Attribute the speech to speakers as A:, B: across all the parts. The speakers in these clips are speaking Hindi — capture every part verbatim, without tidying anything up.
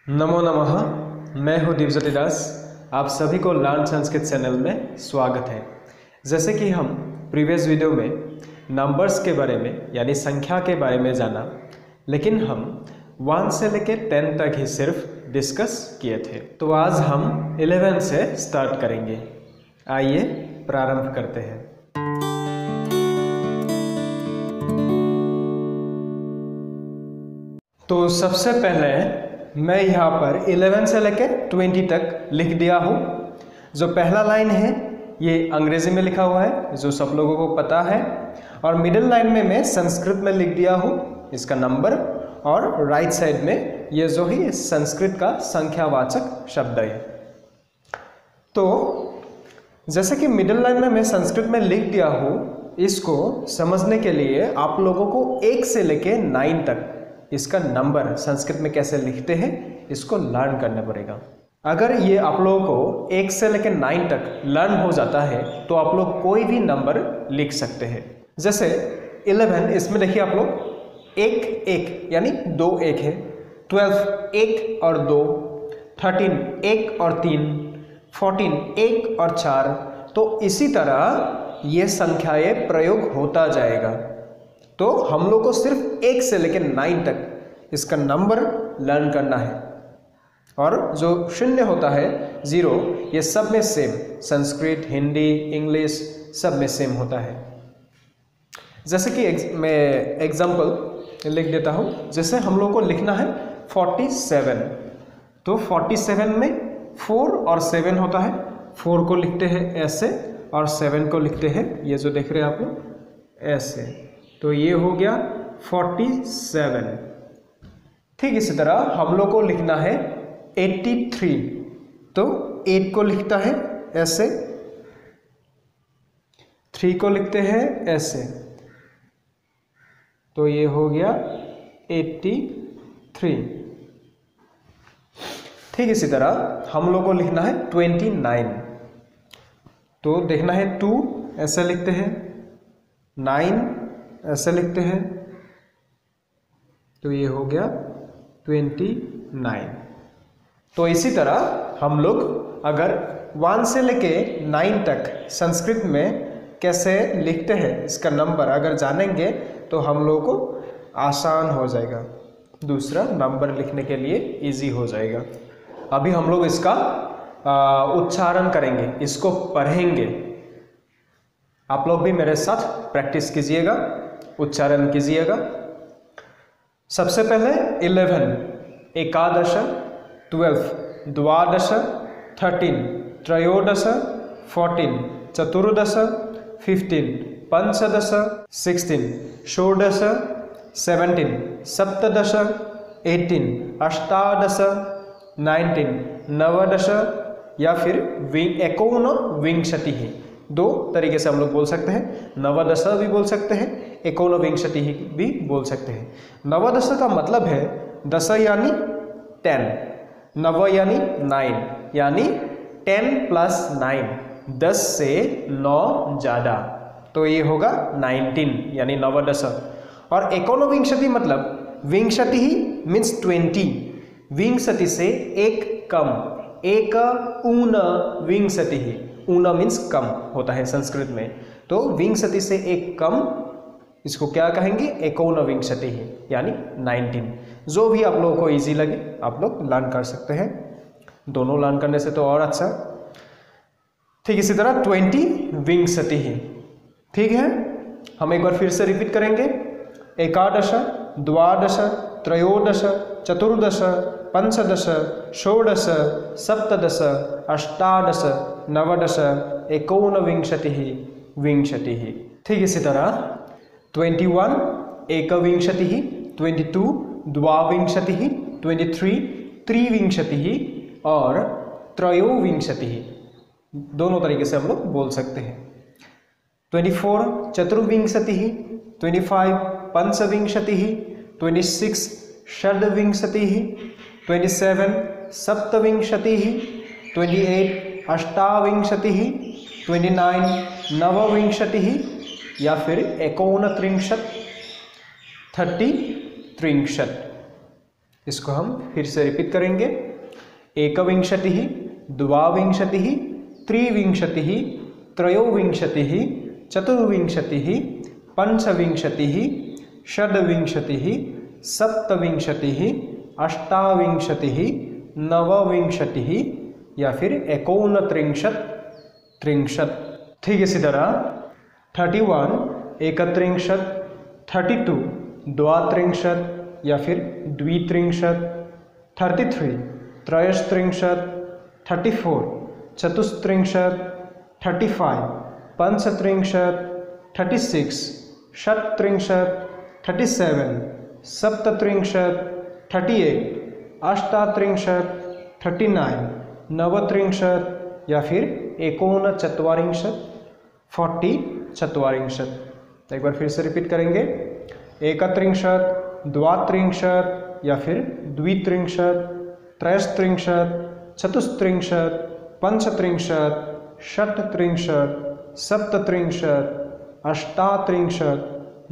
A: नमो नमः। मैं हूँ दिव्यज्योति दास। आप सभी को लर्न संस्कृत चैनल में स्वागत है। जैसे कि हम प्रीवियस वीडियो में नंबर्स के बारे में यानी संख्या के बारे में जाना, लेकिन हम वन से लेके टेन तक ही सिर्फ डिस्कस किए थे। तो आज हम इलेवन से स्टार्ट करेंगे। आइए प्रारंभ करते हैं। तो सबसे पहले मैं यहाँ पर इलेवन से लेकर ट्वेंटी तक लिख दिया हूँ। जो पहला लाइन है ये अंग्रेजी में लिखा हुआ है, जो सब लोगों को पता है, और मिडिल लाइन में मैं संस्कृत में लिख दिया हूँ इसका नंबर, और राइट साइड में ये जो है संस्कृत का संख्यावाचक शब्द है। तो जैसे कि मिडिल लाइन में मैं संस्कृत में लिख दिया हूँ, इसको समझने के लिए आप लोगों को एक से लेके नाइन तक इसका नंबर संस्कृत में कैसे लिखते हैं इसको लर्न करना पड़ेगा। अगर ये आप लोगों को एक से लेकर नाइन तक लर्न हो जाता है तो आप लोग कोई भी नंबर लिख सकते हैं। जैसे इलेवन, इसमें देखिए आप लोग एक एक यानी दो एक है। ट्वेल्व एक और दो, थर्टीन एक और तीन, फोर्टीन एक और चार। तो इसी तरह ये संख्याएं प्रयोग होता जाएगा। तो हम लोग को सिर्फ एक से लेकर नाइन तक इसका नंबर लर्न करना है, और जो शून्य होता है जीरो, ये सब में सेम, संस्कृत, हिंदी, इंग्लिश सब में सेम होता है। जैसे कि एक, मैं एग्जाम्पल लिख देता हूँ। जैसे हम लोग को लिखना है फोर्टी सेवन, तो फोर्टी सेवन में फोर और सेवन होता है। फोर को लिखते हैं ऐसे और सेवन को लिखते हैं ये जो देख रहे हैं आप लोग ऐसे। तो ये हो गया फोर्टी सेवन। ठीक इसी तरह हम लोग को लिखना है एट्टी थ्री, तो एट को लिखता है ऐसे, थ्री को लिखते हैं ऐसे, तो ये हो गया एट्टी थ्री। ठीक इसी तरह हम लोग को लिखना है ट्वेंटी नाइन, तो देखना है टू ऐसे लिखते हैं, नाइन ऐसे लिखते हैं, तो ये हो गया ट्वेंटी नाइन। तो इसी तरह हम लोग अगर वन से लेके नाइन तक संस्कृत में कैसे लिखते हैं इसका नंबर अगर जानेंगे तो हम लोग को आसान हो जाएगा, दूसरा नंबर लिखने के लिए इजी हो जाएगा। अभी हम लोग इसका उच्चारण करेंगे, इसको पढ़ेंगे। आप लोग भी मेरे साथ प्रैक्टिस कीजिएगा, उच्चारण कीजिएगा। सबसे पहले इलेवन, एकादश, ट्वेल्व, द्वादश, थर्टीन, त्रयोदश, फोर्टीन, चतुर्दश, फिफ्टीन, पंचदश, सिक्सटीन, षोडश, सेवनटीन, सप्तदश, एटीन, अष्टादश, नाइनटीन, नवदश, या फिर एकोनविंशतिः। दो तरीके से हम लोग बोल सकते हैं, नवदश भी बोल सकते हैं, एकोनविंशति भी बोल सकते हैं। नवदश का मतलब है दस यानी टेन, नव यानी नाइन, यानी टेन प्लस नाइन, दस से नौ ज़्यादा, तो ये होगा नाइनटीन यानी नवदश। और एकोनविंशति मतलब विंशति ही मीन्स ट्वेंटी, विंशति से एक कम, एक ऊन विंशति ही, ऊना मीन्स कम होता है संस्कृत में, तो विंशति से एक कम, इसको क्या कहेंगे, एकोनविंशति ही यानी नाइनटीन। जो भी आप लोगों को इजी लगे आप लोग लर्न कर सकते हैं, दोनों लर्न करने से तो और अच्छा। ठीक इसी तरह ट्वेंटी विंशति ही। ठीक है, हम एक बार फिर से रिपीट करेंगे। एकादश, द्वादश, त्रयोदश, चतुर्दश, पंचदश, षोडश, सप्तदश, अष्टादश, नवदश, एकोनविंशतिः, विंशतिः। ठीक इसी तरह ट्वेंटी वन एकविंशतिः, ट्वेंटी टू द्वाविंशतिः, ट्वेंटी थ्री त्रिविंशतिः और त्रयोविंशतिः, दोनों तरीके से हम लोग बोल सकते हैं। ट्वेंटी फोर चतुर्विंशतिः, ट्वेंटी फाइव पंचविंशतिः, ट्वेंटी सिक्स षड्विंशतिः, ट्वेंटी सेवन सप्तविंशतिः, ट्वेंटी एट अष्टाविंशतिः, ट्वेंटी नाइन नवविंशतिः, या फिर एकोनत्रिंशत्, थर्टी त्रिंशत्। इसको हम फिर से रिपीट करेंगे। एकविंशतिः, द्वाविंशतिः, त्रिविंशतिः, त्रयोविंशतिः, चतुर्विंशतिः, पंचविंशतिः, षड्विंशतिः, सप्तविंशतिः, अष्टाविंशतिः, नवविंशतिः या फिर एकोनत्रिंशत्, त्रिंशत्। ठीक इसी तरह थर्टी वन, एकत्रिंशत्, थर्टी टू, द्वात्रिंशत् या फिर द्वित्रिंशत्, थर्टी थ्री, त्रयस्त्रिंशत्, थर्टी फोर, चतुस्त्रिंशत्, थर्टी फाइव, पंचत्रिंशत्, थर्टी सिक्स, षट्त्रिंशत्, थर्टी सेवन, सप्तत्रिंशत्, थर्टी एट, अष्टात्रिंशत्, थर्टी नाइन, नवत्रिंशत् या फिर एकोनचत्वारिंशत्, फोर्टी चत्वारिंशत्। एक बार फिर से रिपीट करेंगे। एकत्रिंशत्, द्वात्रिंशत् या फिर द्वित्रिंशत्, त्रयस्त्रिंशत्, चतुस्त्रिंशत्, पंचत्रिंशत्, षट्त्रिंशत्, सप्तत्रिंशत्, अष्टात्रिंशत्,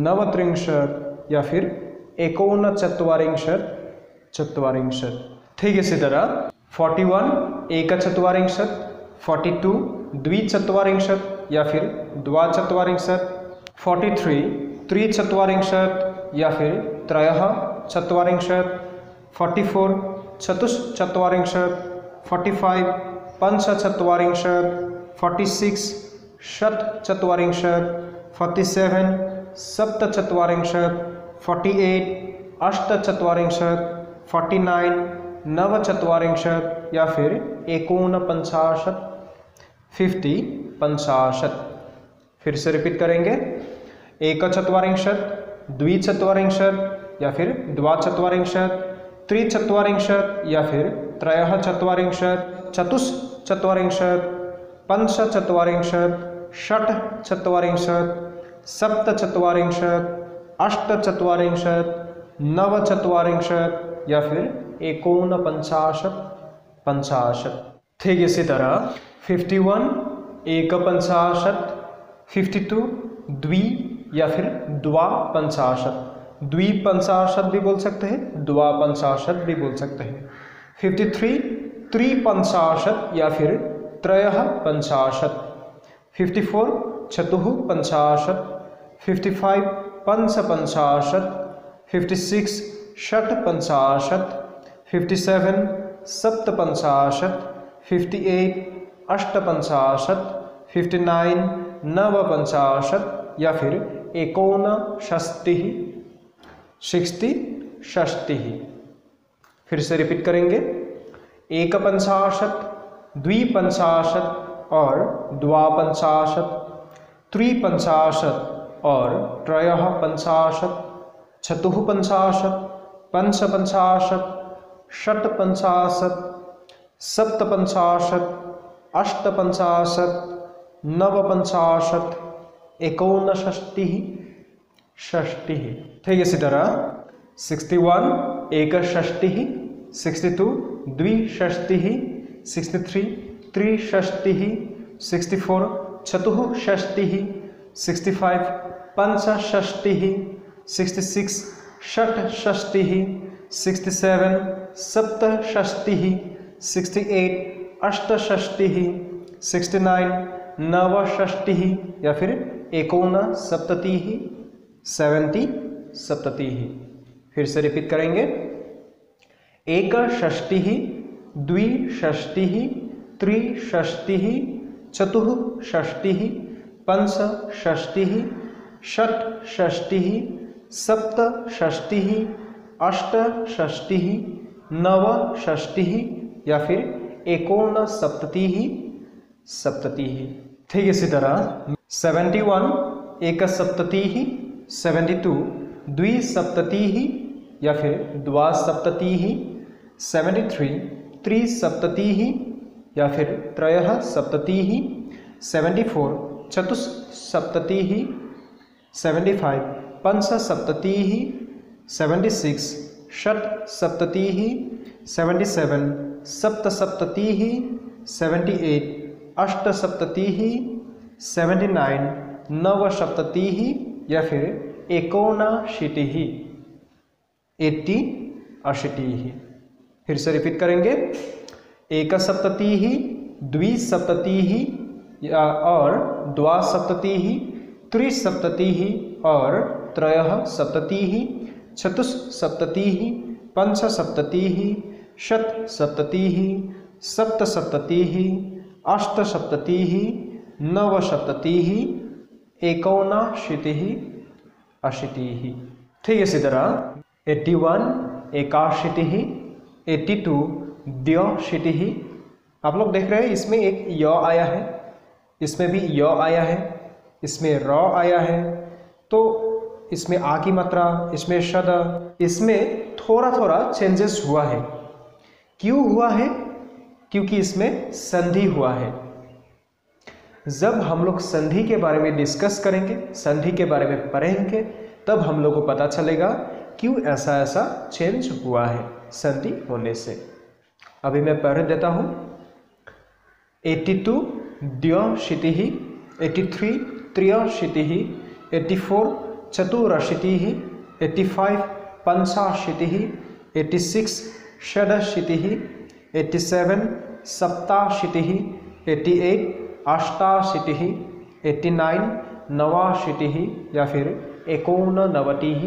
A: नवत्रिंशत् या फिर एकोनचत्वारिंशत्, चत्वारिंशत्। ठीक इसी तरह फोर्टी वन, एकचत्वारिंशत्, फोर्टी टू, द्विचत्वारिंशत् या फिर द्वाचत्वारिंशत्, फोर्टी थ्री, त्रिचत्वारिंशत् या फिर त्रयः चत्वारिंशत्, फोर्टी फोर, चतुश्चत्वारिंशत्, फोर्टी फाइव, पंचचत्वारिंशत्, फोर्टी सिक्स, षट्चत्वारिंशत्, फोर्टी सेवन, सप्तचत्वारिंशत्, फोर्टी एट, अष्टचत्वारिंशत्, फोर्टी नाइन, नवचत्वारिंशत् या फिर एकोनपंचाशत्, फिफ्टी, पंचाशत्। फिर से रिपीट करेंगे। एकचत्वारिंशत्, द्विचत्वारिंशत् या फिर द्वाचत्वारिंशत्, त्रिचत्वारिंशत् या फिर त्रयः चत्वारिंशत्, चतुश्चत्वारिंशत्, पंचचत्वारिंशत्, षट्चत्वारिंशत्, सप्तचत्वारिंशत्, अष्टचत्वारिंशत्, नवचत्वारिंशत् या फिर एकोनपंचाशत्, पंचाशत्। ठीक इसी तरह फिफ्टी वन, एकपंचाशत्, फिफ्टी टू, द्वि या फिर द्वापंचाशत्, द्विपंचाशत् भी बोल सकते हैं, द्वापंचाशत् भी बोल सकते हैं। फिफ्टी थ्री, त्रिपंचाशत् या फिर त्रयः पंचाशत्, फिफ्टी फोर, चतुः पंचाशत्, फिफ्टी फाइव, पंचपंचाशत्, फिफ्टी सिक्स, षट् पंचाशत्, फिफ्टी सेवन, सप्तपंचाशत्, फिफ्टी एट, अष्टपंचाशत्, फिफ्टी नाइन, नवपंचाशत् या फिर एकोनषष्टिः, सिक्सटी, षष्टिः। फिर से रिपीट करेंगे। एकपंचाशत्, द्विपंचाशत् और द्वापंचाशत्, त्रिपंचाशत् और त्रयः पंचाशत्, चतुः पंचाशत्, पंचपंचाशत्, षट्पंचाशत्, सप्तपंचाशत्, अष्टपंचाशत्, नवपंचाशत्, एकोनषष्टिः, षष्टिः। ठीक इसी तरह सिक्सटी वन, एकषष्टिः, सिक्सटी टू, द्विषष्टिः, सिक्सटी थ्री, त्रिषष्टिः, सिक्सटी फोर, चतुःषष्टिः, सिक्सटी फाइव, पंचषष्टिः, सिक्सटी सिक्स, षट्षष्टिः, सिक्सटी सेवन, सप्तषष्टिः, सिक्सटी एट, अष्टषष्टिः, सिक्सटी नाइन, नवषष्टिः या फिर एकोनसप्ततिः, सेवेंटी, सप्ततिः। फिर से रिपीट करेंगे। एकषष्टिः, द्विषष्टिः, त्रिषष्टिः, चतुःषष्टिः, पंचषष्टिः, षट्षष्टिः, सप्तषष्टिः, अष्टषष्टिः, नवषष्टिः या फिर एकोनसप्ततिः, सप्ततिः। ठीक इसी तरह सेवेंटी वन, एकसप्ततिः, सेवेंटी टू, द्विसप्ततिः या फिर द्वासप्ततिः, सेवेंटी थ्री, त्रिसप्ततिः या फिर त्रयः सप्ततिः, सेवेंटी फोर, चतुस्सप्ततिः, सेवेंटी फाइव, पंचसप्ततिः, सेवेंटी सिक्स, षट्सप्ततिः, सेवेंटी सेवन, सप्तसप्ततिः, सेवेंटी एट, अष्टसप्ततिः, सेवेंटी नाइन, नवसप्ततिः या फिर एकोनशीतिः, एट्टी, अशीतिः। फिर से रिपीट करेंगे, एकसप्ततिः, द्विसप्ततिः और द्वासप्ततिः, त्रिसप्ततिः और त्रयः सप्ततिः, चतुस्सप्ततिः, पंचसप्ततिः, षट्सप्ततिः, सप्तसप्ततिः, अष्टसप्ततिः, नवसप्ततिः, एकोनाशीतिः, अशीतिः। ठीक है, इसी तरह एट्टी वन एकाशीतिः, एट्टी टू द्व्यशीतिः। आप लोग देख रहे हैं इसमें एक य आया है, इसमें भी य आया है, इसमें र आया है, तो इसमें आ की मात्रा, इसमें शद, इसमें थोड़ा थोड़ा चेंजेस हुआ है। क्यों हुआ है? क्योंकि इसमें संधि हुआ है। जब हम लोग संधि के बारे में डिस्कस करेंगे, संधि के बारे में पढ़ेंगे, तब हम लोग को पता चलेगा क्यों ऐसा ऐसा चेंज हुआ है संधि होने से। अभी मैं पढ़ देता हूँ। एट्टी टू द्व्यशीतिः, एट्टी थ्री त्र्यशीतिः, एट्टी फोर चतुरशीतिः, एट्टी फाइव पंचाशीतिः, एट्टी सिक्स षडशीतिः, एट्टी सेवन सप्ताशीतिः, एट्टी एट अष्टाशीतिः, एट्टी नाइन नवाशीतिः या फिर एकोननवतिः,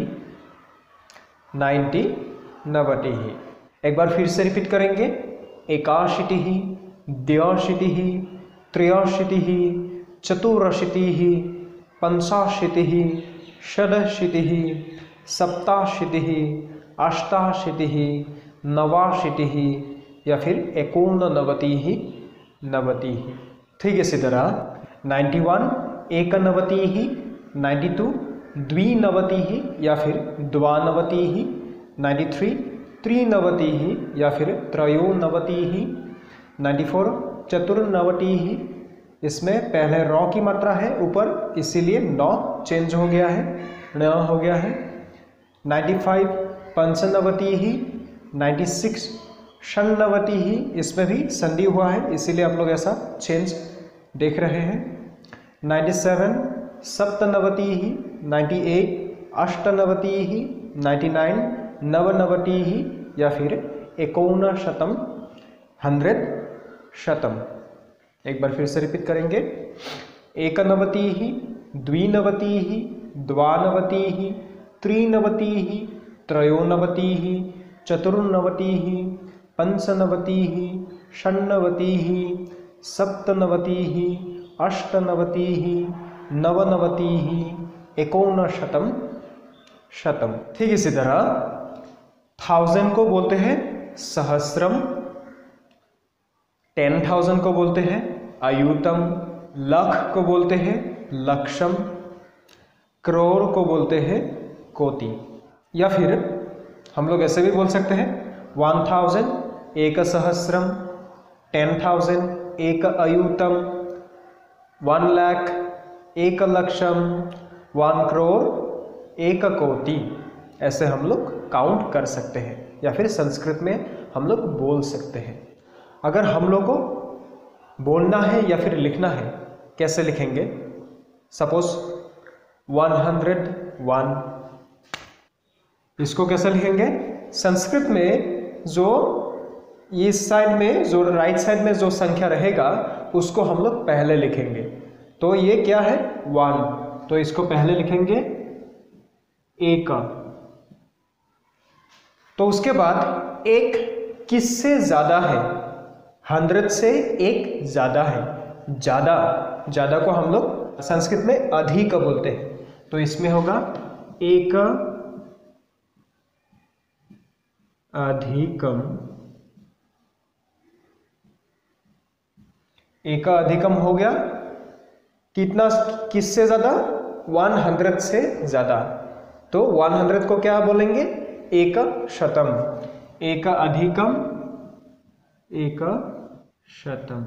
A: नाइन्टी नवतिः। एक बार फिर से रिपीट करेंगे। एकाशीतिः, द्व्यशीतिः, त्र्यशीतिः, चतुरशीतिः, पंचाशीतिः, षडशीतिः, सप्ताशीतिः, अष्टाशीतिः, नवाशीतिः या फिर एकोननवतिः, नवतिः। ठीक है, इसी तरह नाइन्टी वन एकनवतिः, नाइन्टी टू द्विनवतिः या फिर द्वानवतिः, नाइन्टी थ्री त्रिनवतिः या फिर त्रयोनवतिः, नाइन्टी फोर चतुर्नवतिः। इसमें पहले रॉ की मात्रा है ऊपर, इसीलिए नौ चेंज हो गया है, न हो गया है। नाइन्टी फाइव पंचनवतिः, नाइन्टी सिक्स षण्णवतिः, इसमें भी संधि हुआ है, इसीलिए आप लोग ऐसा चेंज देख रहे हैं। नाइन्टी सेवन सप्तनवतिः, नाइन्टी एट अष्टनवतिः, नाइन्टी नाइन नवनवतिः या फिर एकोनशतम, हंड्रेड शतम। एक बार फिर से रिपीट करेंगे। एकनवतिः, द्विनवतिः, द्वानवतिः, त्रिनवतिः, त्रयोनवतिः, चतुर्नवतिः, पंचनवतिः, षण्णवतिः, सप्तनवतिः, अष्टनवतिः, नवनवतिः, एकोनशतम, शतम। ठीक इसी तरह थाउजेंड को बोलते हैं सहस्रम, टेन थाउजेंड को बोलते हैं अयुतम, लाख को बोलते हैं लक्षम, करोड़ को बोलते हैं कोटि, या फिर हम लोग ऐसे भी बोल सकते हैं वन थाउजेंड एक सहस्रम, टेन थाउजेंड एक अयुतम, वन लाख एक लक्षम, वन करोड़ एक कोटि। ऐसे हम लोग काउंट कर सकते हैं या फिर संस्कृत में हम लोग बोल सकते हैं। अगर हम लोग को बोलना है या फिर लिखना है, कैसे लिखेंगे? सपोज वन हंड्रेड वन, इसको कैसे लिखेंगे? संस्कृत में जो इस साइड में जो राइट साइड में जो संख्या रहेगा उसको हम लोग पहले लिखेंगे। तो ये क्या है? वन, तो इसको पहले लिखेंगे एक। तो उसके बाद एक किससे ज्यादा है? हंड्रेड से एक ज्यादा है। ज्यादा, ज्यादा को हम लोग संस्कृत में अधिक बोलते हैं, तो इसमें होगा एक अधिकम। एक अधिकम हो गया कितना? किससे ज्यादा? वन हंड्रेड से ज्यादा। तो वन हंड्रेड को क्या बोलेंगे? एक शतम। एक अधिकम एक शतम।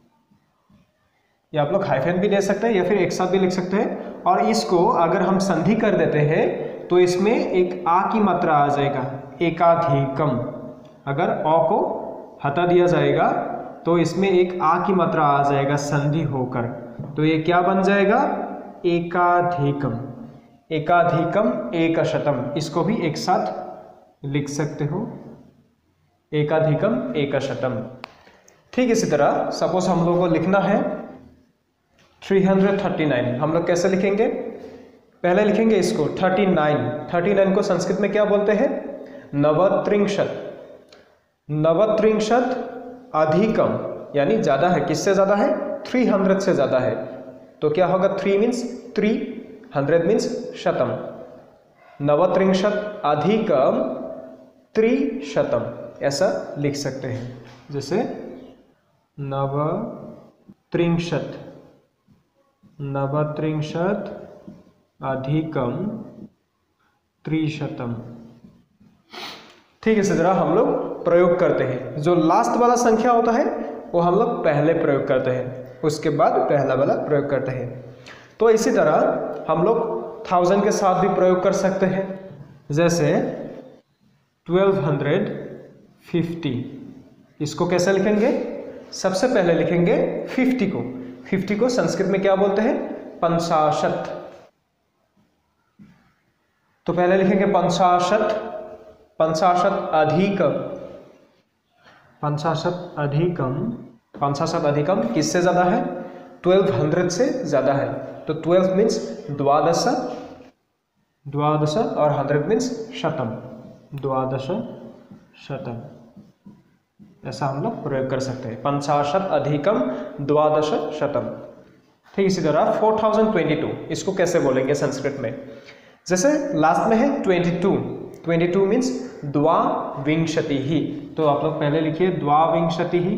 A: ये आप लोग हाइफन भी दे सकते हैं या फिर एक साथ भी लिख सकते हैं। और इसको अगर हम संधि कर देते हैं तो इसमें एक आ की मात्रा आ जाएगा, एकाधिकम। अगर अ को हटा दिया जाएगा तो इसमें एक आ की मात्रा आ जाएगा संधि होकर, तो ये क्या बन जाएगा? एकाधिकम। एकाधिकम एक शतम। इसको भी एक साथ लिख सकते हो एकाधिकम एकशतम। ठीक इसी तरह सपोज हम लोग को लिखना है थ्री हंड्रेड थर्टी नाइन, हम लोग कैसे लिखेंगे? पहले लिखेंगे इसको थर्टी नाइन। थर्टी नाइन को संस्कृत में क्या बोलते हैं? नवत्रिंशत। नवत्रिंशत अधिकम यानी ज्यादा है, किससे ज्यादा है? थ्री हंड्रेड से ज्यादा है। तो क्या होगा? Three means three, hundred means शतम। नवत्रिंशत अधिकम त्रिशतम ऐसा लिख सकते हैं। जैसे नवत्रिंशत नवत्रिंशत अधिकम त्रिशतम। ठीक है, इसी तरह हम लोग प्रयोग करते हैं। जो लास्ट वाला संख्या होता है वो हम लोग पहले प्रयोग करते हैं, उसके बाद पहला वाला प्रयोग करते हैं। तो इसी तरह हम लोग थाउजेंड के साथ भी प्रयोग कर सकते हैं। जैसे ट्वेल्व हंड्रेड फिफ्टी, इसको कैसे लिखेंगे? सबसे पहले लिखेंगे फिफ्टी को। फिफ्टी को संस्कृत में क्या बोलते हैं? पंचाशत। तो पहले लिखेंगे पंचाशत, पंचाशत अधिकम, पंचाशत अधिकम, पंचाशत अधिकम किससे ज्यादा है? ट्वेल्व हंड्रेड से ज्यादा है। तो ट्वेल्व मीन्स द्वादश, द्वादश और हंड्रेड मीन्स शतम, द्वादश शतम ऐसा हम लोग प्रयोग कर सकते हैं। पंचाशत अधिकम द्वादश शतम। ठीक इसी तरह फोर थाउजेंड ट्वेंटी टू, इसको कैसे बोलेंगे संस्कृत में? जैसे लास्ट में है twenty two, twenty two means द्वाविंशति ही। तो आप लोग पहले लिखिए द्वाविंशति ही,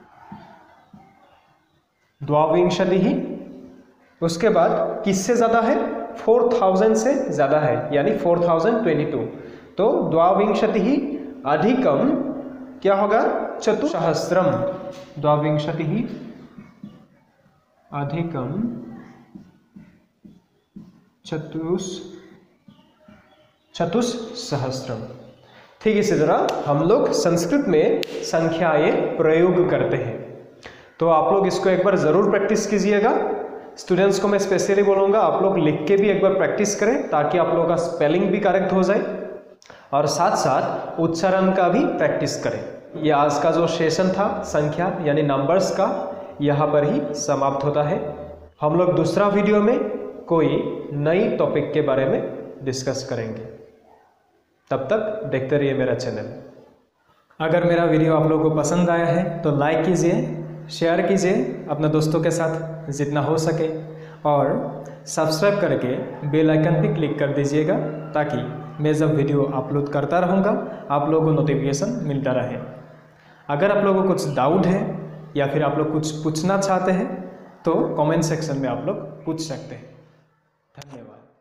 A: द्वाविंशति ही। उसके बाद किससे ज्यादा है? फोर थाउजेंड से ज्यादा है, यानी फोर थाउजेंड ट्वेंटी टू। तो द्वाविंशति ही अधिकम क्या होगा? चतुसहस्रम। द्वाविंशति ही अधिकम चतुस चतुसहस्रम। ठीक इसी तरह हम लोग संस्कृत में संख्याएं प्रयोग करते हैं। तो आप लोग इसको एक बार जरूर प्रैक्टिस कीजिएगा। स्टूडेंट्स को मैं स्पेशली बोलूँगा आप लोग लिख के भी एक बार प्रैक्टिस करें, ताकि आप लोगों का स्पेलिंग भी करेक्ट हो जाए और साथ साथ उच्चारण का भी प्रैक्टिस करें। ये आज का जो सेशन था संख्या यानी नंबर्स का, यहाँ पर ही समाप्त होता है। हम लोग दूसरा वीडियो में कोई नई टॉपिक के बारे में डिस्कस करेंगे। तब तक देखते रहिए मेरा चैनल। अगर मेरा वीडियो आप लोगों को पसंद आया है तो लाइक कीजिए, शेयर कीजिए अपने दोस्तों के साथ जितना हो सके, और सब्सक्राइब करके बेल आइकन पे क्लिक कर दीजिएगा, ताकि मैं जब वीडियो अपलोड करता रहूँगा आप लोगों को नोटिफिकेशन मिलता रहे। अगर आप लोगों को कुछ डाउट है या फिर आप लोग कुछ पूछना चाहते हैं तो कमेंट सेक्शन में आप लोग पूछ सकते हैं। धन्यवाद।